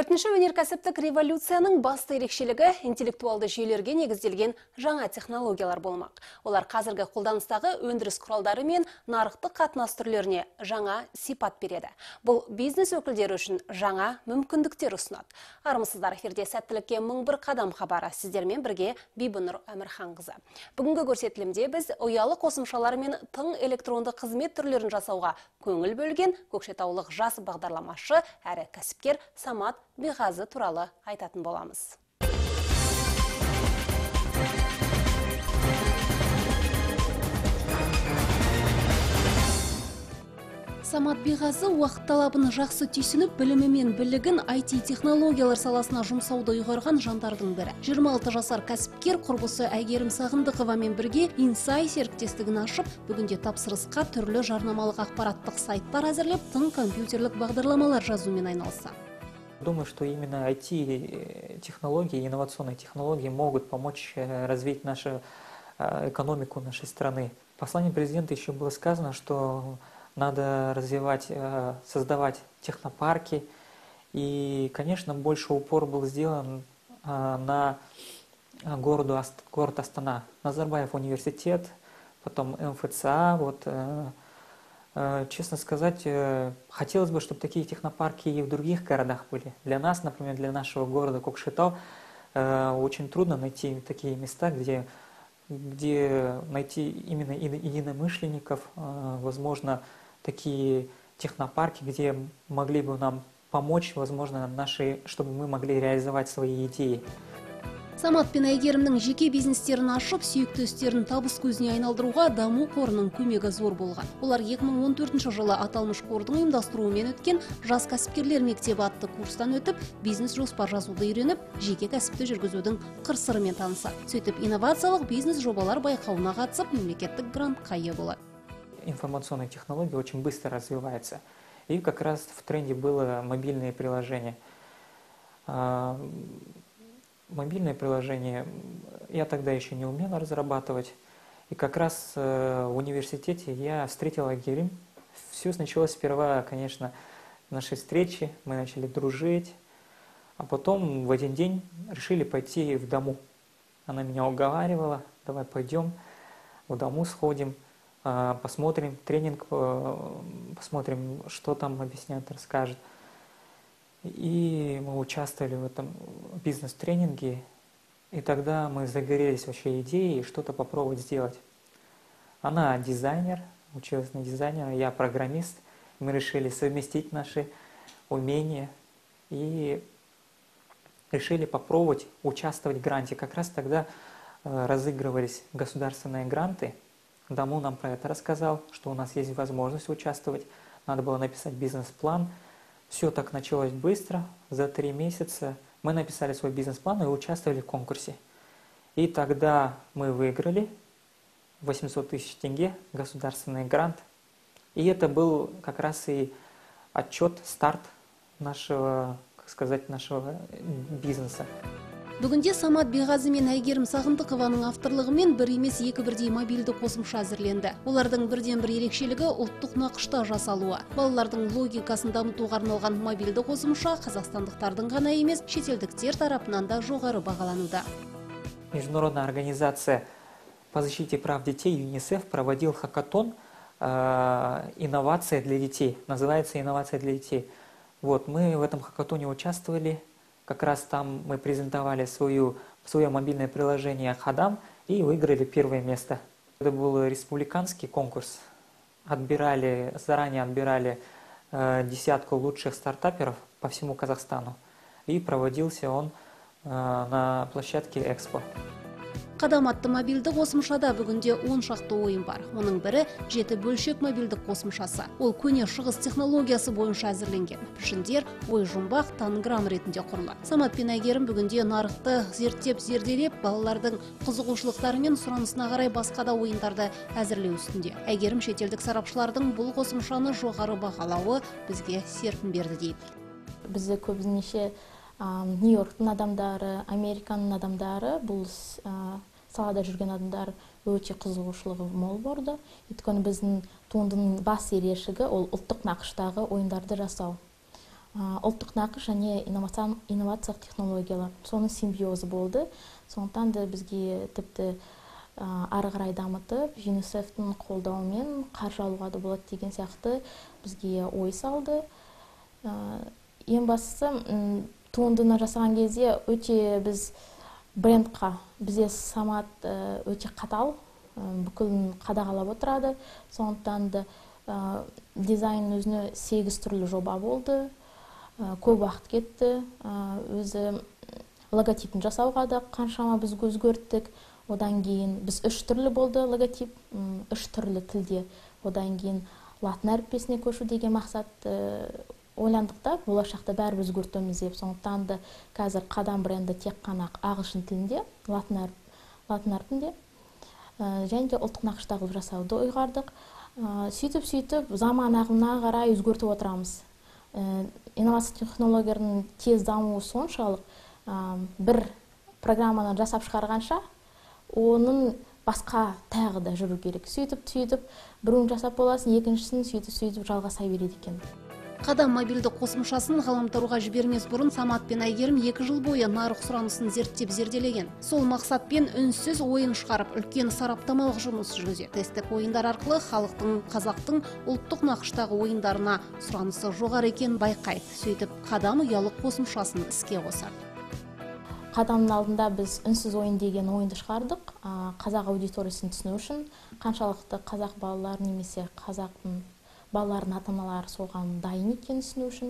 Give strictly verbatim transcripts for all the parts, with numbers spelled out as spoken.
Төртінші өнеркәсіптік революцияның басты ерекшелігі интеллектуалды жүйелерге негізделген жаңа технологиялар болмақ. Олар қазіргі қолданыстағы өндіріс құралдары мен нарықтық қатынас түрлеріне жаңа сипат береді. Бұл бизнес өкілдері үшін жаңа мүмкіндіктер ұсынады. Армысыздар, эфирде сәттілікке мың бір қадам хабары. Сіздермен бірге Бибінұр Әмірханқызы. Бүгінгі көрсетілімде біз ұялы қосымшалар мен тың электронды қызмет түрлерін жасауға көңіл бөлген көкшетаулық жас бағдарламашы әрі кәсіпкер Самат Биғазы туралы айтатын боламыз. Самат Биғазы уақыт талабын жақсы түйсініп, білімі мен білігін ай ти технологиялар саласына жұмсауды ұйғарған жандардың бірі. жиырма алты жасар кәсіпкер құрбысы Әйгерім Сағындықовамен бірге Инсай серіктестігін ашып, бүгінде тапсырысқа түрлі жарнамалық ақпараттық сайттар әзірлеп, тың компьютерлік бағдарламалар жазумен айналысады. Думаю, что именно ай ти-технологии, инновационные технологии могут помочь развить нашу экономику нашей страны. В послании президента еще было сказано, что надо развивать, создавать технопарки. И, конечно, больше упор был сделан на городу, город Астана. Назарбаев университет, потом эм эф цэ а. Вот, честно сказать, хотелось бы, чтобы такие технопарки и в других городах были. Для нас, например, для нашего города Кокшетау очень трудно найти такие места, где, где найти именно единомышленников, возможно, такие технопарки, где могли бы нам помочь, возможно, наши, чтобы мы могли реализовать свои идеи. Самат пен Әйгерімнің жеке бизнестерін ашып, сүйікті істерін табыс көзіне айналдыруға даму қорының көмегі зор болған. Олар екі мың он төртінші жылы аталмыш қордың ұйымдастыруымен өткен жас кәсіпкерлер мектебі атты курстан өтіп, бизнес жоспар жазуды үйреніп, жеке кәсіпті жүргізудің қыр-сырымен танысады. Сөйтіп, инновациялық бизнес жобалар байқауына қатысып, мемлекеттік грантқа ие болады. Информационная технология очень быстро развивается. И как раз в тренде было мобильное приложение. Мобильное приложение я тогда еще не умела разрабатывать. И как раз в университете я встретила Әйгерім. Все началось сперва, конечно, нашей встречи. Мы начали дружить. А потом в один день решили пойти в дому. Она меня уговаривала: давай пойдем, в дому сходим, посмотрим тренинг, посмотрим, что там объясняют, расскажут. И мы участвовали в этом бизнес-тренинге, и тогда мы загорелись вообще идеей что-то попробовать сделать. Она дизайнер, училась на дизайнера, я программист. Мы решили совместить наши умения и решили попробовать участвовать в гранте. Как раз тогда разыгрывались государственные гранты. Даму нам про это рассказал, что у нас есть возможность участвовать. Надо было написать бизнес-план. Все так началось быстро. За три месяца мы написали свой бизнес-план и участвовали в конкурсе. И тогда мы выиграли восемьсот тысяч тенге, государственный грант. И это был как раз и отчет, старт нашего, как сказать, нашего бизнеса. Бүгінде Самат Биғазы мен Әйгерім Сағындықованың авторлығымен бір емес екі бірдей мобильді қосымша әзірленді. Олардың бірден бір ерекшелігі ұлттық нақышта жасалуы. Балалардың логикасын дамытуға арналған мобильді қосымша қазақстандықтардың ғана емес, шетелдіктер тарапынан да жоғары бағалануда. Международная организация по защите прав детей ЮНИСЕФ проводил хакатон э, «Инновация для детей». Называется «Инновация для детей». Вот, мы в этом хакатоне участвовали. Как раз там мы презентовали свою, свое мобильное приложение Хадам и выиграли первое место. Это был республиканский конкурс. Отбирали, заранее отбирали э, десятку лучших стартаперов по всему Казахстану. И проводился он э, на площадке Экспо. Қадам атты мобильді қосымшада бүгінде он шақты ойын бар. Оның бірі жеті бөлшек мобильді қосымшасы. Ол көне шығыс технологиясы бойынша әзірленген. Пішіндер ой жұмбақ танграмм ретінде құрылады. Самат пен Әйгерім бүгінде нарықты зерттеп зерделеп, балалардың қызығушылықтары мен сұранысына қарай басқа да ойындарды әзірлеу үстінде. Әйгерім шетелдік сарапшылардың бұл қосымшаны жоғары бағалауы бізге серпін берді дейді. Бізді көбінесе Нью-Йорктың адамдары, Американың адамдары, бұл салада жүрген адамдар өте қызығушылығы мол болды. Өйткені біздің туындының бас ерекшелігі ол ұлттық нақыштағы ойындарды жасау. ұлттық нақыш және инновациялық технологиялар соның симбиозы болды. Сондықтан да бізге тіпті ары қарай дамытып, юнисефтің қолдауымен қаржы алуға да болады деген сияқты бізге ой салды. Ең бастысы, туындыны жасаған кезде өте біз брендқа, бізде Самат өте қатал, бүкілін қадағалап отырады. Сондықтан да дизайн өзіне сегіз түрлі жоба болды. Көп уақыт кетті. Өзі логотипін жасауға да қаншама біз өзгерттік. Одан кейін біз үш түрлі болды логотип, үш түрлі тілде. Одан кейін латын әріппесіне көшу деген мақсат ойландық та, болашақта бәрі өзгертуіміз деп. Сондықтан да қазір Қадам бренді тек қана ағылшын тілінде, латын әрпінде және де ұлттық нақышта қылып жасауды ұйғардық. Сөйтіп-сөйтіп заман ағымына қарай өзгертіп отырамыз. Инновация технологияларының тез дамуы соншалық, бір программаны жасап шығарғанша, оның басқа тағы да жүру керек. Сөйтіп-сөйтіп біреуін жасап боласын, екіншісін сөйтіп-сөйтіп жалғаса береді екен. Қадам мобильді қосымшасын ғаламторға жібермес бұрын Самат пен Әйгерім екі жыл бойы нарық сұранысын зерттеп зерделеген. Сол мақсатпен үнсіз ойын шығарып, үлкен сараптамалық жұмыс жүргізеді. Тесттік ойындар арқылы халықтың қазақтың ұлттық нақыштағы ойындарына сұранысы жоғары екенін байқайды. Сөйтіп, Қадам ұялы қосымшасын іске қосады. Қадамның алдында біз үнсіз ойын деген ойынды шығардық. Қазақ аудиториясын түсіну үшін, қаншалықты қазақ балалары немесе қазақтың балалардың ата-аналары соған дайын екенін түсіну үшін.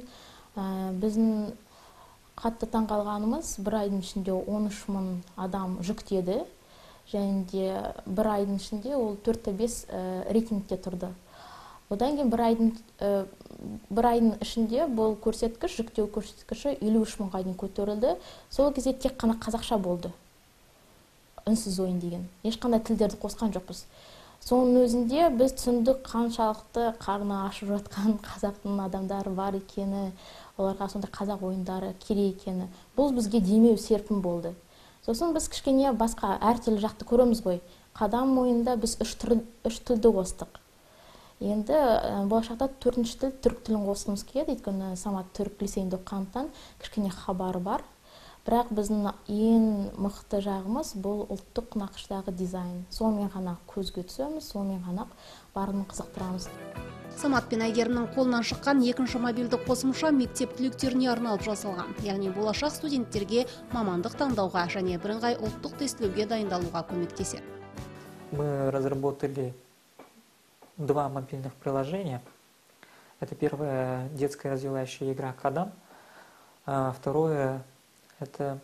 Біздің қатты таңғалғанымыз, бір айдың ішінде он үш мың адам жүктеді, және де бір айдың ішінде ол төрт те бес рейтингте тұрды. Одан кейін бір айдың бір айдың ішінде бұл көрсеткіш, жүктеу көрсеткіші елу үш мыңға дейін көтерілді. Сол кезде тек қана қазақша болды. Үнсіз ойын деген. Ешқандай тілдерді қосқан жоқпыз. Соның өзінде біз түсіндік қаншалықты қарны ашып жатқан қазақтың адамдары бар екені, оларға сондай қазақ ойындары керек екені. Бұл бізге демеу серпін болды. Сосын біз кішкене басқа әртүрлі жақты көреміз ғой. Қадам ойында біз үш тілді қостық. Енді болашақта төртінші тіл түрік тілін қосқымыз келеді, өйткені Самат түрік лицейінде оқығандықтан кішкене хабары бар. Бірақ біздің ең мықты жағымыз бұл ұлттық нақыштағы дизайн. Сонымен ғана көзге түсеміз, сонымен ғана барын қызықтырамыз. Самат пен Әйгерімнің қолынан шыққан екінші мобильді қосымша мектеп түлектеріне арналып жасалған. Яғни болашақ студенттерге мамандық таңдауға және бірыңғай ұлттық тестілеуге дайындалуға көмектеседі. Мы разработали два мобильных приложения. Это первое детская развивающая игра Қадам, а второе это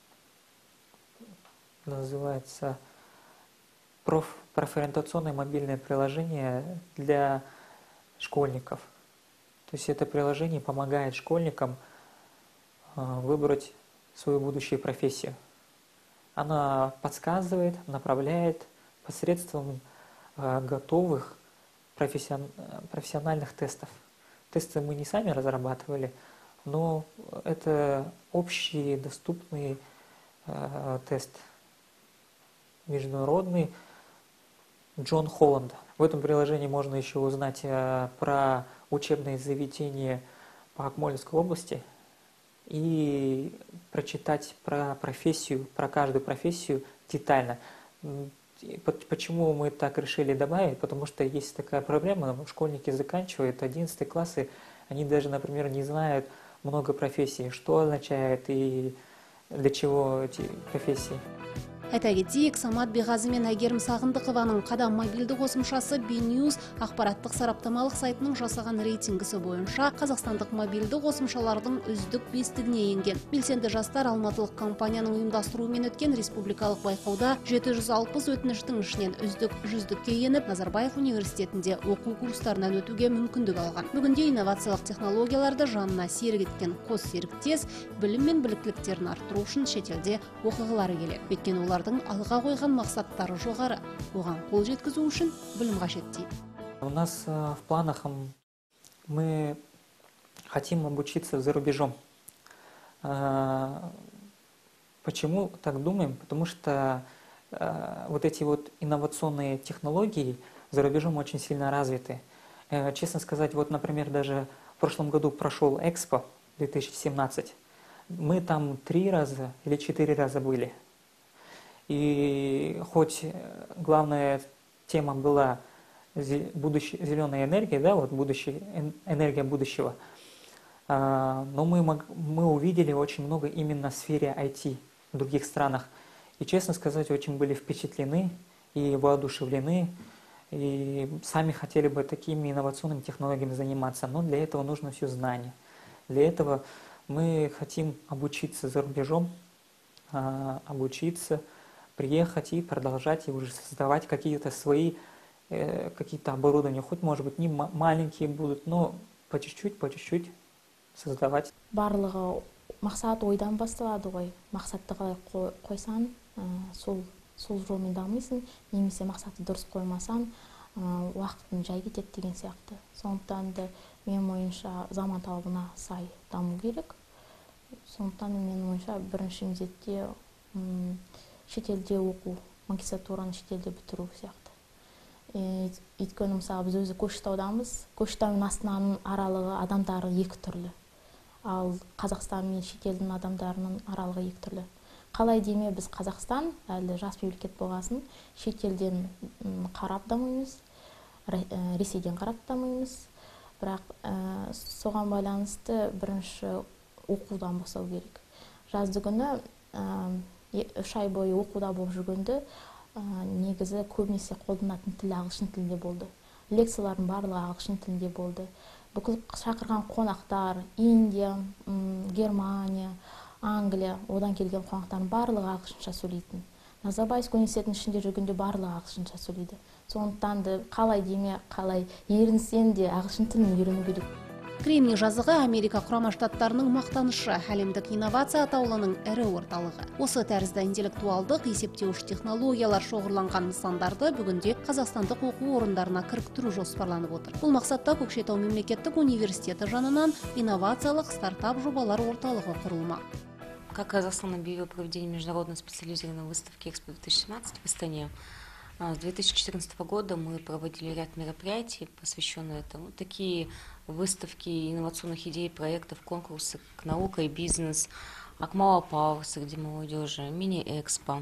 называется проф, профориентационное мобильное приложение для школьников. То есть это приложение помогает школьникам выбрать свою будущую профессию. Она подсказывает, направляет посредством готовых профессиональных тестов. Тесты мы не сами разрабатывали, но это общий доступный э, тест международный Джон Холланда. В этом приложении можно еще узнать э, про учебные заведения по Акмолинской области и прочитать про профессию, про каждую профессию детально. Почему мы так решили добавить? Потому что есть такая проблема, школьники заканчивают одиннадцатые классы, они даже, например, не знают много профессий, что означает и для чего эти профессии. Айта кетейік, Самат Беғазы мен Әйгерім Сағындықованың Қадам мобильді қосымшасы B-News ақпараттық сараптамалық сайтының жасаған рейтингісі бойынша қазақстандық мобильді қосымшалардың үздік бестігіне енген. Белсенді жастар алматылық компанияның ұйымдастыруымен өткен республикалық байқауда жеті жүз алпыс өтініштің ішінен үздік жүздікке еніп, Назарбаев университетінде оқу курстарынан өтуге мүмкіндік алған. Бүгінде инновациялық технологияларды жанына серік еткен қос серіктес білім мен біліктіліктерін арттыру үшін шетелде оқығылары келеді. Өйткені олар алға қойған мақсаттары жоғары. Оған қол жеткізу үшін білім қажет дейді. У нас в планах мы хотим обучиться за рубежом. Почему так думаем? Потому что вот эти вот инновационные технологии за рубежом очень сильно развиты. Честно сказать, вот, например, даже в прошлом году прошел Экспо две тысячи семнадцать. Мы там три раза или четыре раза были. И хоть главная тема была будущее, зеленая энергия, да, вот будущее, энергия будущего, но мы, мы увидели очень много именно в сфере ай ти в других странах. И, честно сказать, очень были впечатлены и воодушевлены, и сами хотели бы такими инновационными технологиями заниматься. Но для этого нужно все знание. Для этого мы хотим обучиться за рубежом, обучиться, приехать и продолжать, и уже создавать какие-то свои, какие-то оборудования. Хоть, может быть, не маленькие будут, но по чуть-чуть, по чуть-чуть создавать. Барлығы мақсат ойдан басталады ғой. Мақсатты қалай қойсан, сол сол жолмен дамисың, немесе мақсатты дұрыс қоймасан, уақытың жай кетеді деген сияқты. Сондықтан да менің ойымша заман талабына сай даму керек. Сондықтан да менің ойымша бірінші мезетте шетелде оқу, магистратураны шетелде бітіру сияқты. Өйткені мысалы біз өзі Көкшетаудамыз. Көкшетау мен Астананың аралығы адамдары екі түрлі. Ал Қазақстан мен шетелдің адамдарының аралығы екі түрлі. Қалай деме біз Қазақстан, әлі жас мемлекет болғасын, шетелден қарап дамимыз, Ресейден қарап дамимыз. Бірақ соған байланысты бірінші оқудан бастау керек. Жазды күні үш ай бойы оқуда болып жүргенде негізі көбінесе қолданатын тіл ағылшын тілінде болды. Лекциялардың барлығы ағылшын тілінде болды. Бүкіл шақырған қонақтар Индия, Германия, Англия, одан келген қонақтардың барлығы ағылшынша сөйлейтін. Назарбаев университетінің ішінде жүргенде барлығы ағылшынша сөйлейді. Сондықтан да қалай деме, қалай ерінсең де ағылшын тілін үйрену керек. Кремний жазығы Америка Құрама Штаттарының мақтанышы, әлемдік инновация атаулының ірі орталығы. Осы тәрізді интеллектуалдық есептеуіш технологиялар шоғырланған нысандарды бүгінде қазақстандық оқу орындарына кіріктіру жоспарланып отыр. Бұл мақсатта Көкшетау мемлекеттік университеті жанынан инновациялық стартап жобалар орталығы құрылмақ. Как Казахстан объявил проведение международной специализированной выставки Экспо две тысячи семнадцать в Астане, с две тысячи четырнадцатого года мы проводили ряд мероприятий, посвященных этому. Такие выставки инновационных идей, проектов, конкурсы к науке и бизнес, Акмала Пауэр среди молодежи, мини-экспо.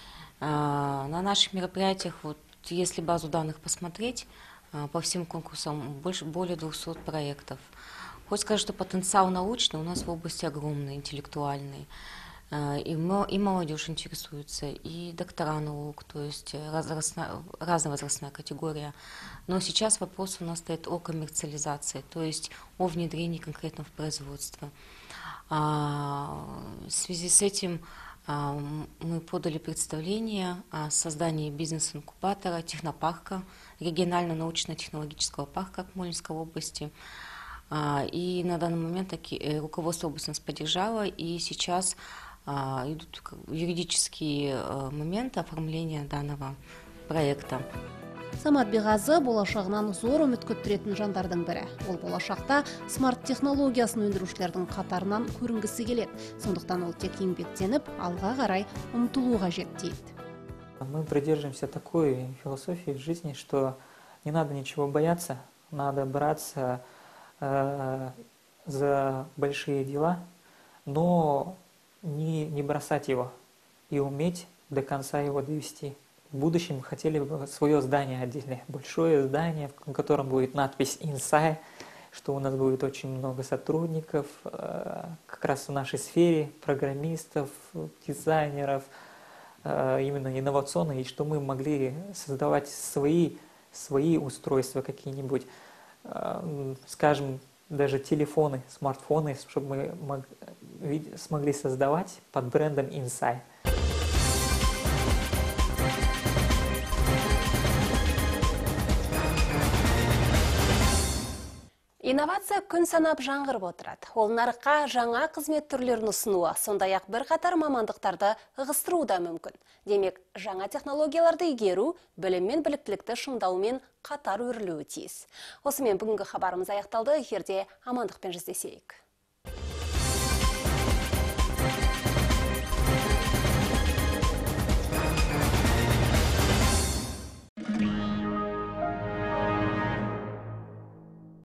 На наших мероприятиях, вот, если базу данных посмотреть, по всем конкурсам больше, более двухсот проектов. Хоть сказать, что потенциал научный у нас в области огромный, интеллектуальный. И молодежь интересуется, и доктора наук, то есть разная возрастная категория. Но сейчас вопрос у нас стоит о коммерциализации, то есть о внедрении конкретно в производство. В связи с этим мы подали представление о создании бизнес-инкубатора, технопарка, регионально-научно-технологического парка Акмолинской области. И на данный момент руководство области нас поддержало, и сейчас идут юридические моменты оформления данного проекта. Самат Беғазы болашағынан зор үміт күттіретін жандардың бірі. Ол болашақта смарт технологиясын өндірушілердің қатарынан көрінгісі келеді. Сондықтан ол тек еңбектеніп, алға қарай ұмтылу қажет дейді. Мы придерживаемся такой философии в жизни, что не надо ничего бояться, надо браться э, за большие дела, но Не, не бросать его и уметь до конца его довести. В будущем мы хотели бы свое здание отдельное, большое здание, в котором будет надпись «Инсай», что у нас будет очень много сотрудников, как раз в нашей сфере, программистов, дизайнеров, именно инновационных, и что мы могли создавать свои, свои устройства какие-нибудь, скажем, даже телефоны, смартфоны, чтобы мы смогли создавать под брендом Инсай. Инновация күн санап жаңғырып отырады. Ол нарыққа жаңа қызмет түрлерін ұсынуы, сондай-ақ бір қатар мамандықтарды ығыстыру да мүмкін. Демек, жаңа технологияларды игеру, білім мен біліктілікті шыңдаумен қатар өрілуі тиіс. Осымен бүгінгі хабарымыз аяқталды. Эфирде амандықпен жүздесейік.